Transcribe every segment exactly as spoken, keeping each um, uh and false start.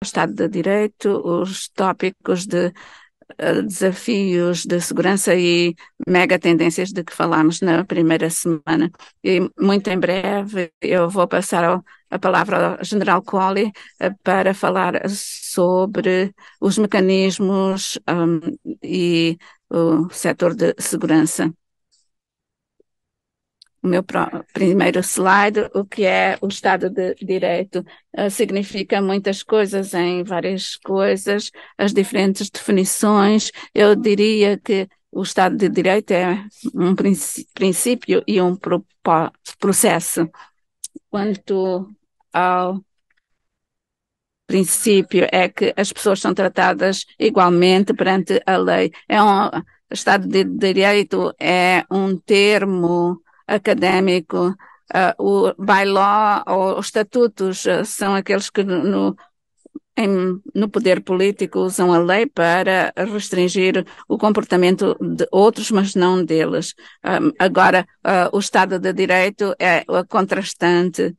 Estado de Direito, os tópicos de uh, desafios de segurança e mega tendências de que falámos na primeira semana. E muito em breve eu vou passar ao, a palavra ao General Colley uh, para falar sobre os mecanismos um, e o setor de segurança. O meu primeiro slide, o que é o Estado de Direito, uh, significa muitas coisas em várias coisas, as diferentes definições. Eu diria que o Estado de Direito é um princípio e um processo. Quanto ao princípio, é que as pessoas são tratadas igualmente perante a lei. É um Estado de Direito é um termo académico. Uh, o bylaw ou os estatutos uh, são aqueles que no, em, no poder político usam a lei para restringir o comportamento de outros, mas não deles. Um, agora, uh, o Estado de Direito é o contrastante.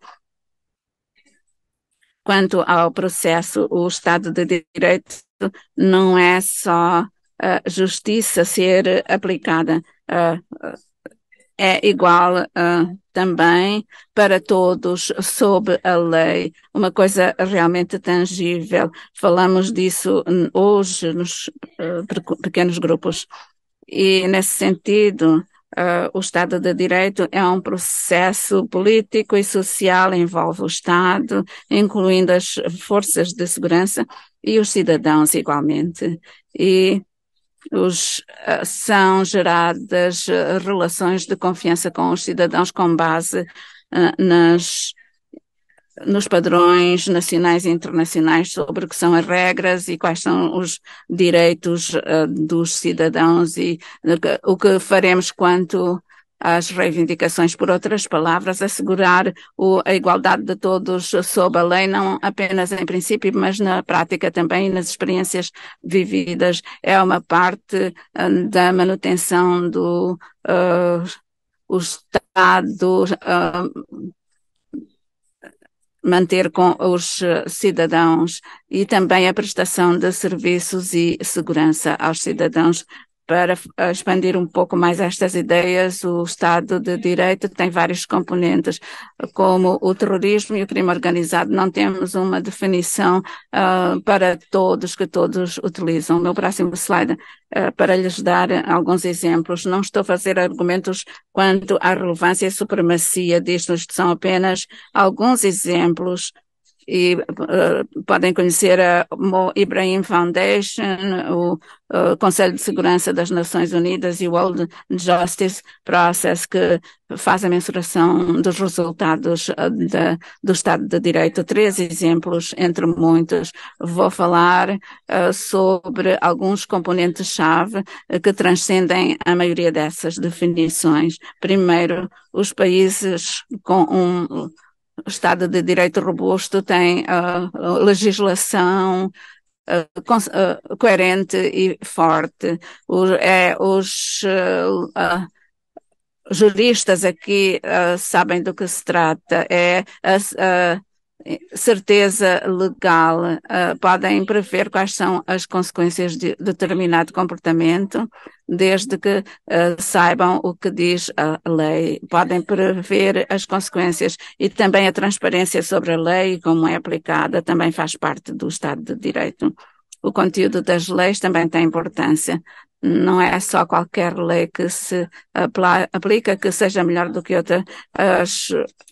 Quanto ao processo, o Estado de Direito não é só a justiça ser aplicada, uh, é igual uh, também para todos sob a lei, uma coisa realmente tangível. Falamos disso hoje nos uh, pequenos grupos. E, nesse sentido, uh, o Estado de Direito é um processo político e social, envolve o Estado, incluindo as forças de segurança e os cidadãos igualmente. E os, uh, são geradas uh, relações de confiança com os cidadãos com base uh, nas nos padrões nacionais e internacionais sobre o que são as regras e quais são os direitos uh, dos cidadãos e uh, o que faremos quanto às reivindicações. Por outras palavras, assegurar o, a igualdade de todos sob a lei, não apenas em princípio, mas na prática também, nas experiências vividas, é uma parte uh, da manutenção do uh, o Estado uh, manter com os cidadãos e também a prestação de serviços e segurança aos cidadãos. Para expandir um pouco mais estas ideias, o Estado de Direito tem vários componentes, como o terrorismo e o crime organizado. Não temos uma definição uh, para todos, que todos utilizam. O meu próximo slide, uh, para lhes dar alguns exemplos. Não estou a fazer argumentos quanto à relevância e supremacia disto, são apenas alguns exemplos e uh, podem conhecer a Mo Ibrahim Foundation, o uh, Conselho de Segurança das Nações Unidas e o World Justice Process, que faz a mensuração dos resultados uh, de, do Estado de Direito. Três exemplos, entre muitos. Vou falar uh, sobre alguns componentes-chave uh, que transcendem a maioria dessas definições. Primeiro, os países com um o Estado de Direito robusto tem uh, legislação uh, co uh, coerente e forte. O, é, os uh, uh, juristas aqui uh, sabem do que se trata. É a, a certeza legal. Uh, podem prever quais são as consequências de determinado comportamento, desde que uh, saibam o que diz a lei. Podem prever as consequências e também a transparência sobre a lei e como é aplicada também faz parte do Estado de Direito. O conteúdo das leis também tem importância. Não é só qualquer lei que se aplica que seja melhor do que outra. As,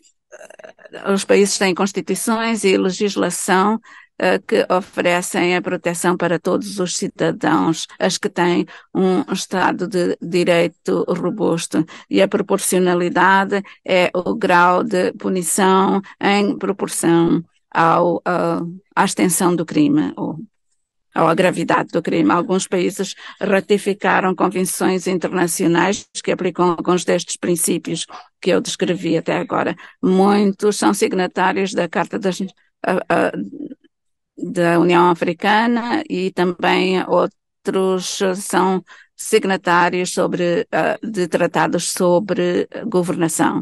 os países têm constituições e legislação uh, que oferecem a proteção para todos os cidadãos, as que têm um Estado de Direito robusto. E a proporcionalidade é o grau de punição em proporção ao, uh, à extensão do crime, ou ou a gravidade do crime. Alguns países ratificaram convenções internacionais que aplicam alguns destes princípios que eu descrevi até agora. Muitos são signatários da Carta das, uh, uh, da União Africana e também outros são signatários sobre, uh, de tratados sobre governação.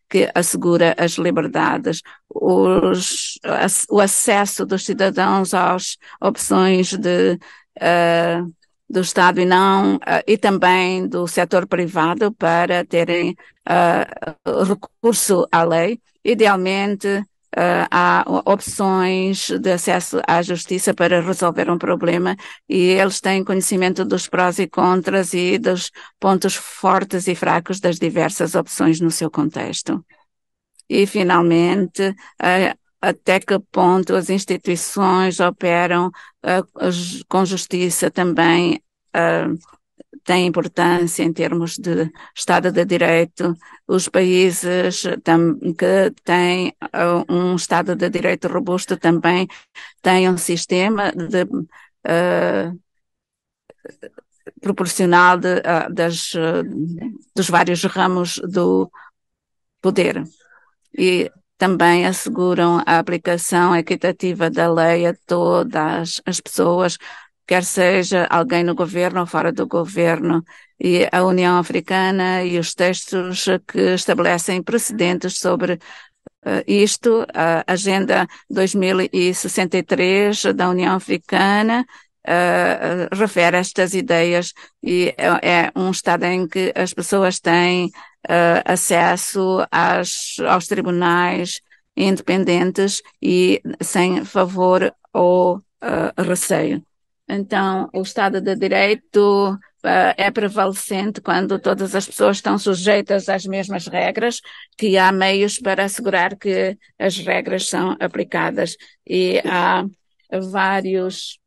que assegura as liberdades, os, o acesso dos cidadãos às opções de, uh, do Estado e não, uh, e também do setor privado para terem uh, recurso à lei. Idealmente, Uh, há opções de acesso à justiça para resolver um problema e eles têm conhecimento dos prós e contras e dos pontos fortes e fracos das diversas opções no seu contexto. E, finalmente, uh, até que ponto as instituições operam uh, com justiça também uh, tem importância em termos de Estado de Direito. Os países que têm um Estado de Direito robusto também têm um sistema de, uh, proporcional de, uh, das, uh, dos vários ramos do poder. E também asseguram a aplicação equitativa da lei a todas as pessoas, quer seja alguém no governo ou fora do governo, e a União Africana e os textos que estabelecem precedentes sobre uh, isto, a Agenda dois mil e sessenta e três da União Africana uh, refere a estas ideias e é, é um Estado em que as pessoas têm uh, acesso às, aos tribunais independentes e sem favor ou uh, receio. Então, o Estado de Direito uh, é prevalecente quando todas as pessoas estão sujeitas às mesmas regras, que há meios para assegurar que as regras são aplicadas e há vários,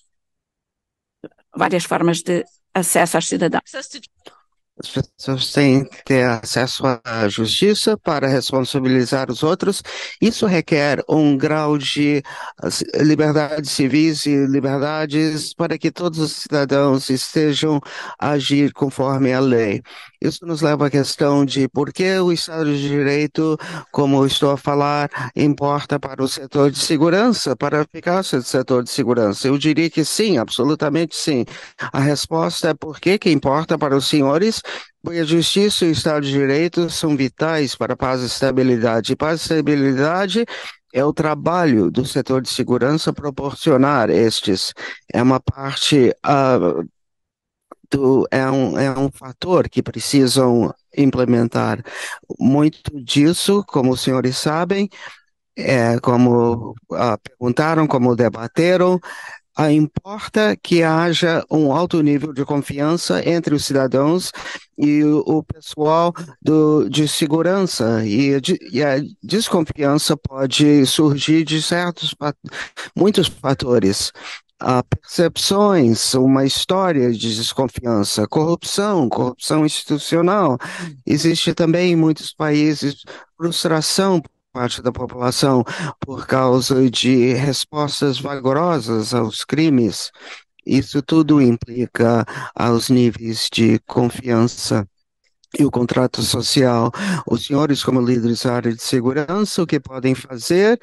várias formas de acesso aos cidadãos. As pessoas têm que ter acesso à justiça para responsabilizar os outros. Isso requer um grau de liberdades civis e liberdades para que todos os cidadãos estejam a agir conforme a lei. Isso nos leva à questão de por que o Estado de Direito, como eu estou a falar, importa para o setor de segurança, para a eficácia do setor de segurança. Eu diria que sim, absolutamente sim. A resposta é por que que importa para os senhores, porque a justiça e o Estado de Direito são vitais para a paz e estabilidade. E paz e estabilidade é o trabalho do setor de segurança proporcionar estes. É uma parte, uh, do, é, um, é um fator que precisam implementar. Muito disso, como os senhores sabem, é como uh, perguntaram, como debateram, ah, importa que haja um alto nível de confiança entre os cidadãos e o, o pessoal do, de segurança. E, de, e a desconfiança pode surgir de certos, muitos fatores. Ah, percepções, uma história de desconfiança, corrupção, corrupção institucional. Existe também em muitos países frustração parte da população por causa de respostas vagarosas aos crimes. Isso tudo implica aos níveis de confiança e o contrato social. Os senhores, como líderes da área de segurança, o que podem fazer?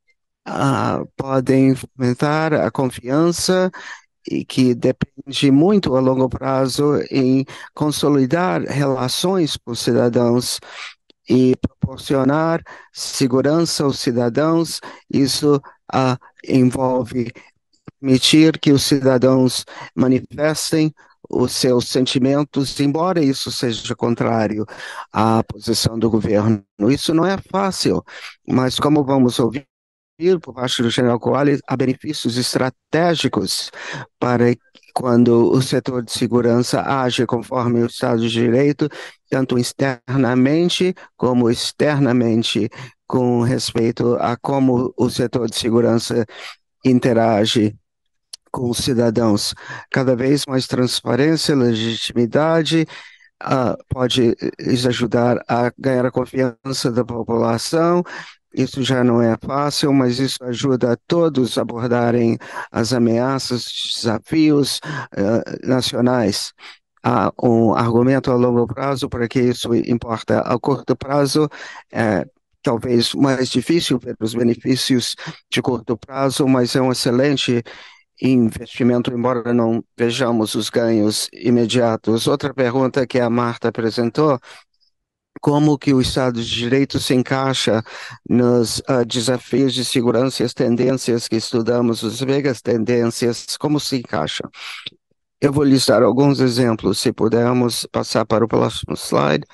Ah, podem fomentar a confiança e que depende muito a longo prazo em consolidar relações com os cidadãos e proporcionar segurança aos cidadãos. Isso ah, envolve permitir que os cidadãos manifestem os seus sentimentos, embora isso seja contrário à posição do governo. Isso não é fácil, mas como vamos ouvir por parte do general Coali, há benefícios estratégicos para quando o setor de segurança age conforme o Estado de Direito, tanto externamente como externamente, com respeito a como o setor de segurança interage com os cidadãos. Cada vez mais transparência, legitimidade, uh, pode isso ajudar a ganhar a confiança da população. Isso já não é fácil, mas isso ajuda a todos a abordarem as ameaças, desafios uh, nacionais. Há um argumento a longo prazo para que isso importa. A curto prazo, é talvez mais difícil ver os benefícios de curto prazo, mas é um excelente investimento, embora não vejamos os ganhos imediatos. Outra pergunta que a Marta apresentou como que o Estado de Direito se encaixa nos ah, desafios de segurança e as tendências que estudamos, as megas tendências, como se encaixa. Eu vou listar alguns exemplos, se pudermos passar para o próximo slide.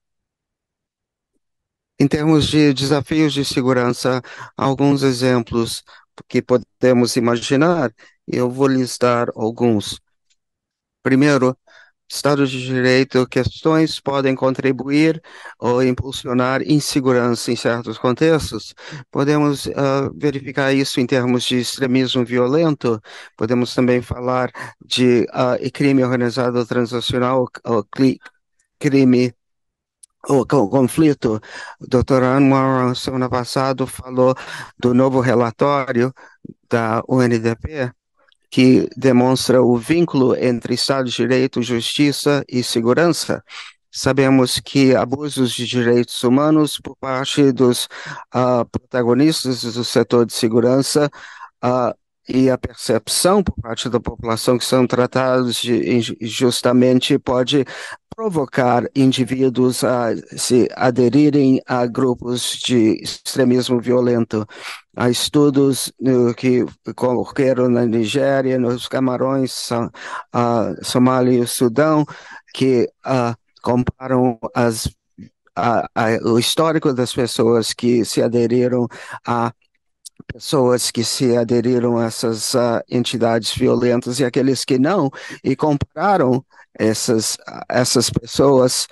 Em termos de desafios de segurança, alguns exemplos que podemos imaginar, eu vou listar alguns. Primeiro, Estado de Direito, questões podem contribuir ou impulsionar insegurança em certos contextos. Podemos ah, verificar isso em termos de extremismo violento. Podemos também falar de ah, crime organizado transnacional ou cli- crime ou co- conflito. O doutor Anwar, semana passada, falou do novo relatório da U N D P que demonstra o vínculo entre Estado de Direito, justiça e segurança. Sabemos que abusos de direitos humanos por parte dos ah, protagonistas do setor de segurança ah, e a percepção por parte da população que são tratados de, injustamente pode provocar indivíduos a se aderirem a grupos de extremismo violento. Há estudos uh, que ocorreram na Nigéria, nos Camarões, Sa- ah, Somália e o Sudão, que ah, comparam as, a- a- o histórico das pessoas que se aderiram a pessoas que se aderiram a essas ah, entidades violentas e aqueles que não, e compararam essas, essas pessoas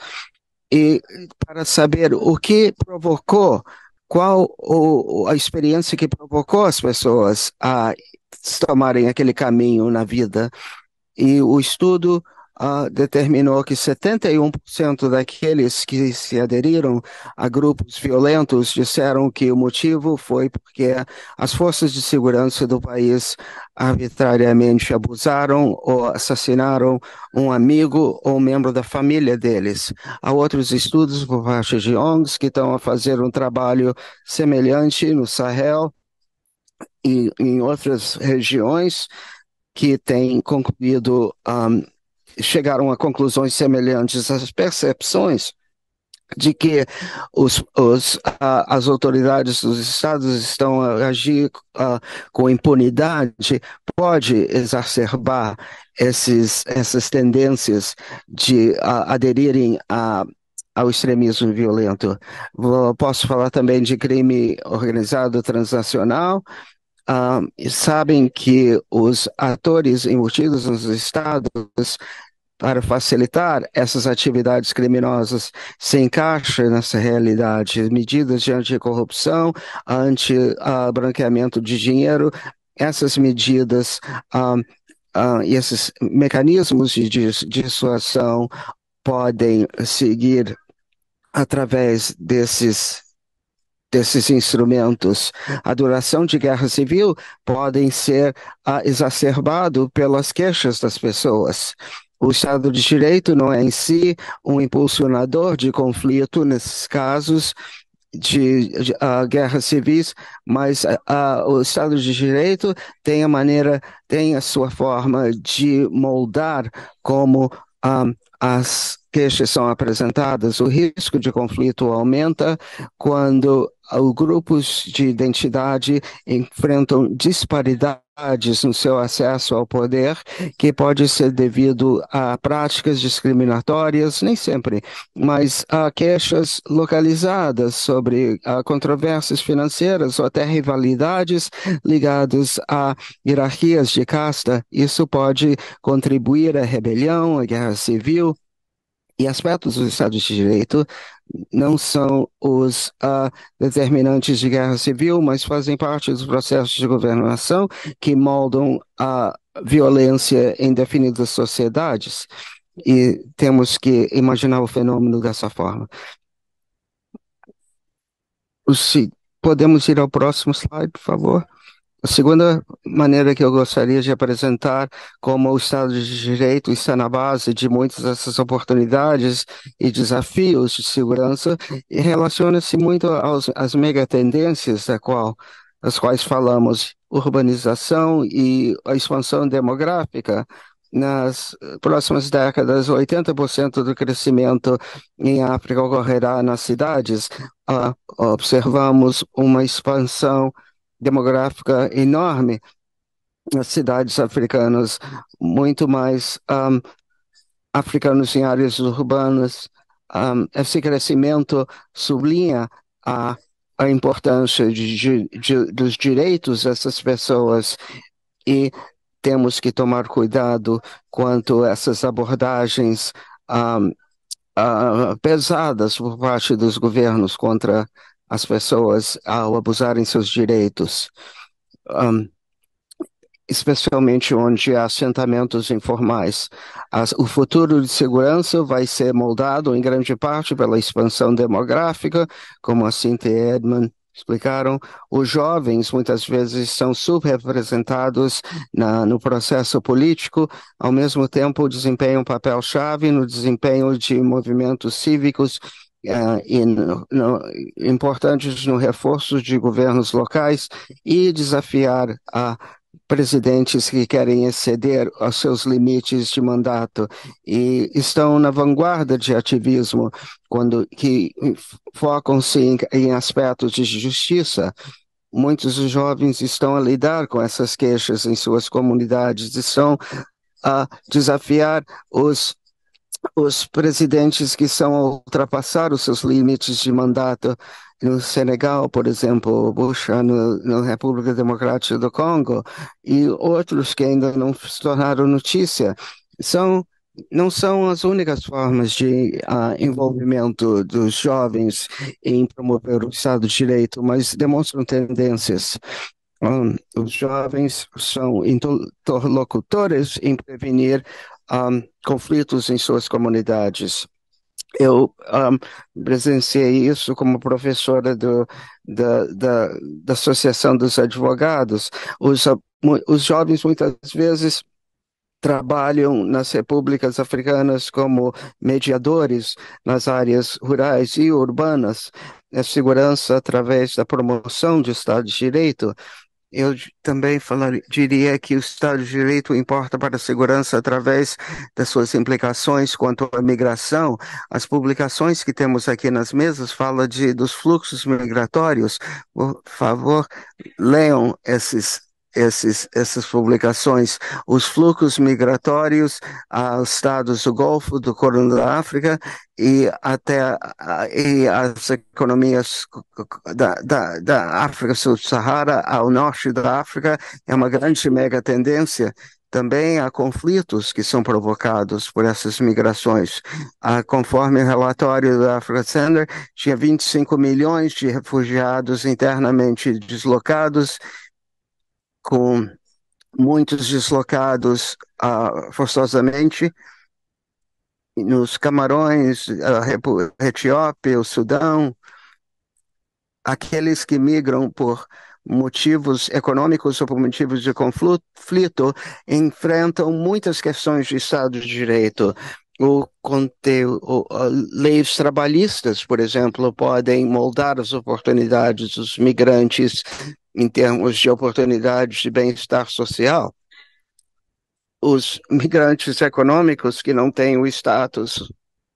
e para saber o que provocou, qual o, a experiência que provocou as pessoas a tomarem aquele caminho na vida. E o estudo ah, determinou que setenta e um por cento daqueles que se aderiram a grupos violentos disseram que o motivo foi porque as forças de segurança do país arbitrariamente abusaram ou assassinaram um amigo ou um membro da família deles. Há outros estudos por parte de O N Gs que estão a fazer um trabalho semelhante no Sahel e em outras regiões que têm concluído, um, chegaram a conclusões semelhantes às percepções de que os, os, a, as autoridades dos estados estão a agir a, com impunidade, pode exacerbar esses, essas tendências de a, aderirem a ao extremismo violento. Vou, posso falar também de crime organizado transnacional, ah, sabem que os atores embutidos nos estados para facilitar essas atividades criminosas se encaixam nessa realidade. Medidas de anticorrupção, anti-branqueamento de dinheiro, essas medidas ah, ah, e esses mecanismos de dis- dissuasão podem seguir através desses desses instrumentos. A duração de guerra civil podem ser ah, exacerbado pelas queixas das pessoas. O Estado de Direito não é em si um impulsionador de conflito nesses casos de, de ah, guerras civis, mas ah, o Estado de Direito tem a maneira, tem a sua forma de moldar como ah, as queixas são apresentadas. O risco de conflito aumenta quando os grupos de identidade enfrentam disparidades no seu acesso ao poder, que pode ser devido a práticas discriminatórias, nem sempre, mas há queixas localizadas sobre ah, controvérsias financeiras ou até rivalidades ligadas a hierarquias de casta. Isso pode contribuir à rebelião, à guerra civil. E aspectos do Estado de Direito não são os ah, determinantes de guerra civil, mas fazem parte dos processos de governação que moldam a violência em definidas sociedades. E temos que imaginar o fenômeno dessa forma. Se podemos ir ao próximo slide, por favor. A segunda maneira que eu gostaria de apresentar como o Estado de Direito está na base de muitas dessas oportunidades e desafios de segurança e relaciona-se muito aos, às megatendências da qual, das quais falamos, urbanização e a expansão demográfica. nas próximas décadas, oitenta por cento do crescimento em África ocorrerá nas cidades. Ah, observamos uma expansão demográfica enorme nas cidades africanas, muito mais um, africanos em áreas urbanas. Um, esse crescimento sublinha a, a importância de, de, de, dos direitos dessas pessoas e temos que tomar cuidado quanto a essas abordagens um, uh, pesadas por parte dos governos contra as pessoas ao abusarem seus direitos. Um, especialmente onde há assentamentos informais. As, o futuro de segurança vai ser moldado em grande parte pela expansão demográfica, como a Cynthia e Edmund explicaram. Os jovens muitas vezes são subrepresentados na, no processo político, ao mesmo tempo desempenham um papel-chave no desempenho de movimentos cívicos Uh, e no, no, importantes no reforço de governos locais e desafiar a presidentes que querem exceder aos seus limites de mandato e estão na vanguarda de ativismo quando que focam-se em, em aspectos de justiça. Muitos dos jovens estão a lidar com essas queixas em suas comunidades, estão a desafiar os os presidentes que são a ultrapassar os seus limites de mandato. No Senegal, por exemplo, Bush, no, na República Democrática do Congo, e outros que ainda não se tornaram notícia, são, não são as únicas formas de uh, envolvimento dos jovens em promover o Estado de Direito, mas demonstram tendências. Um, os jovens são interlocutores em prevenir um, conflitos em suas comunidades. Eu um, presenciei isso como professora do, da, da, da Associação dos Advogados. Os, os jovens muitas vezes trabalham nas repúblicas africanas como mediadores nas áreas rurais e urbanas, a segurança através da promoção do Estado de Direito. Eu também falar, diria que o Estado de Direito importa para a segurança através das suas implicações quanto à migração. As publicações que temos aqui nas mesas falam de, dos fluxos migratórios. Por favor, leiam esses, esses, essas publicações. Os fluxos migratórios aos estados do Golfo, do Corno da África e até e as economias da, da, da África Subsaara ao norte da África é uma grande mega tendência. Também há conflitos que são provocados por essas migrações. Ah, conforme o relatório da Africa Center, tinha vinte e cinco milhões de refugiados internamente deslocados, com muitos deslocados ah, forçosamente nos Camarões, a Etiópia, o Sudão, aqueles que migram por motivos econômicos ou por motivos de conflito enfrentam muitas questões de Estado de Direito. O conteúdo, leis trabalhistas, por exemplo, podem moldar as oportunidades dos migrantes em termos de oportunidades de bem-estar social. Os migrantes econômicos que não têm o status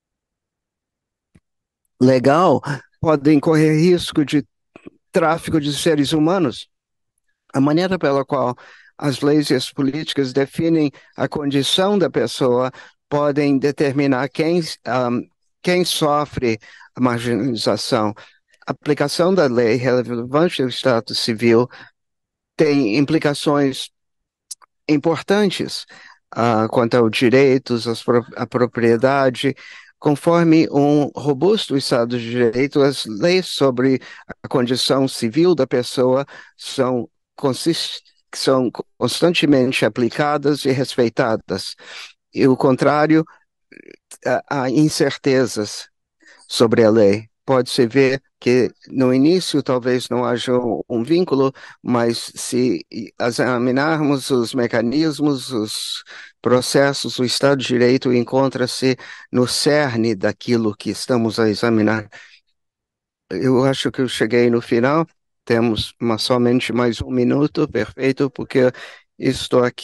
legal podem correr risco de tráfico de seres humanos. A maneira pela qual as leis e as políticas definem a condição da pessoa podem determinar quem, um, quem sofre a marginalização. A aplicação da lei relevante ao status civil tem implicações importantes uh, quanto aos direitos, à propriedade. Conforme um robusto Estado de Direito, as leis sobre a condição civil da pessoa são, consist, são constantemente aplicadas e respeitadas. E o contrário, há incertezas sobre a lei. Pode-se ver que no início talvez não haja um vínculo, mas se examinarmos os mecanismos, os processos, o Estado de Direito encontra-se no cerne daquilo que estamos a examinar. Eu acho que eu cheguei no final, temos uma, somente mais um minuto, perfeito, porque estou aqui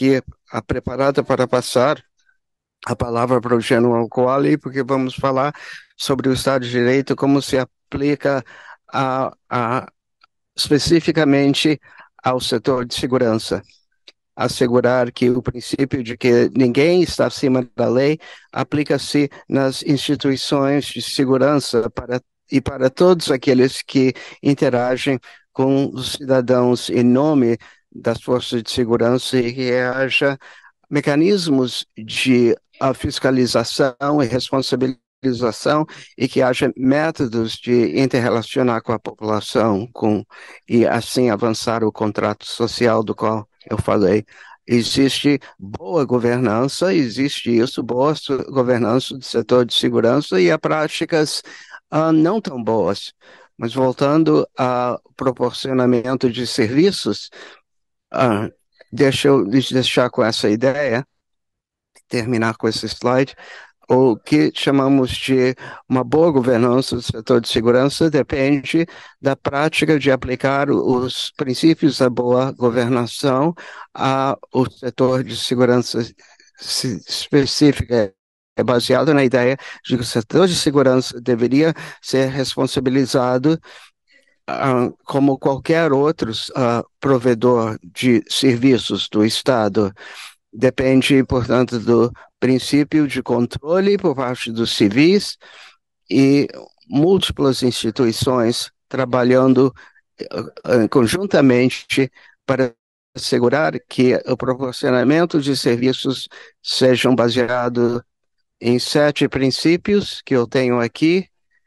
a preparada para passar a palavra para o General Qualley, porque vamos falar sobre o Estado de Direito, como se aplica a, a, especificamente ao setor de segurança. Assegurar que o princípio de que ninguém está acima da lei aplica-se nas instituições de segurança para, e para todos aqueles que interagem com os cidadãos em nome das forças de segurança e que haja mecanismos de a fiscalização e responsabilização e que haja métodos de interrelacionar com a população com, e assim avançar o contrato social do qual eu falei. Existe boa governança, existe isso, boa governança do setor de segurança e há práticas ah, não tão boas. Mas voltando ao proporcionamento de serviços, ah, deixa eu lhes deixar com essa ideia, terminar com esse slide. O que chamamos de uma boa governança do setor de segurança depende da prática de aplicar os princípios da boa governação ao setor de segurança específica. É baseado na ideia de que o setor de segurança deveria ser responsabilizado uh, como qualquer outro uh, provedor de serviços do Estado. Depende, portanto, do princípio de controle por parte dos civis e múltiplas instituições trabalhando uh, conjuntamente para assegurar que o proporcionamento de serviços sejam baseados em sete princípios que eu tenho aqui: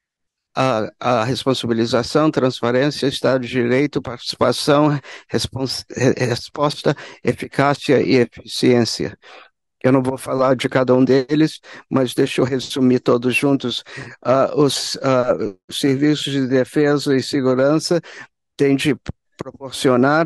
a, a responsabilização, transparência, Estado de Direito, participação, respons, resposta, eficácia e eficiência. Eu não vou falar de cada um deles, mas deixa eu resumir todos juntos. Uh, os uh, serviços de defesa e segurança têm de proporcionar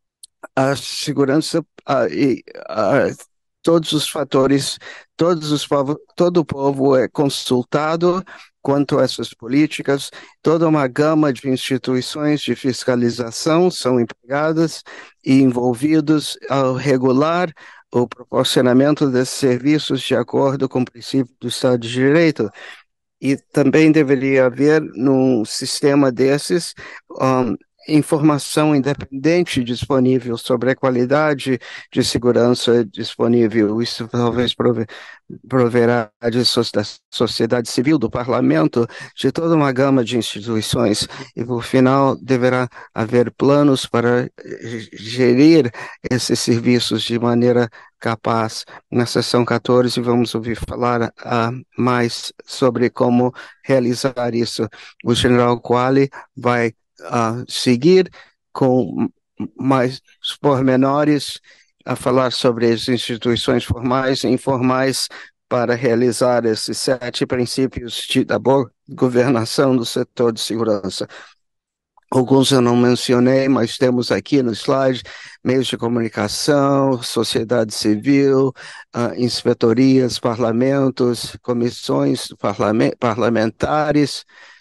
a segurança uh, e uh, todos os fatores, todos os povo, todo o povo é consultado quanto a essas políticas, toda uma gama de instituições de fiscalização são empregadas e envolvidos ao regular o proporcionamento desses serviços de acordo com o princípio do Estado de Direito. E também deveria haver, num sistema desses, um, informação independente disponível sobre a qualidade de segurança disponível. Isso talvez prove, proverá de so, da sociedade civil, do parlamento, de toda uma gama de instituições. E, por final, deverá haver planos para gerir esses serviços de maneira capaz. Na sessão quatorze, vamos ouvir falar uh, mais sobre como realizar isso. O general Qualley vai uh, seguir com mais pormenores a falar sobre as instituições formais e informais para realizar esses sete princípios de, da boa governação do setor de segurança. Alguns eu não mencionei, mas temos aqui no slide meios de comunicação, sociedade civil, uh, inspetorias, parlamentos, comissões parlamen- parlamentares,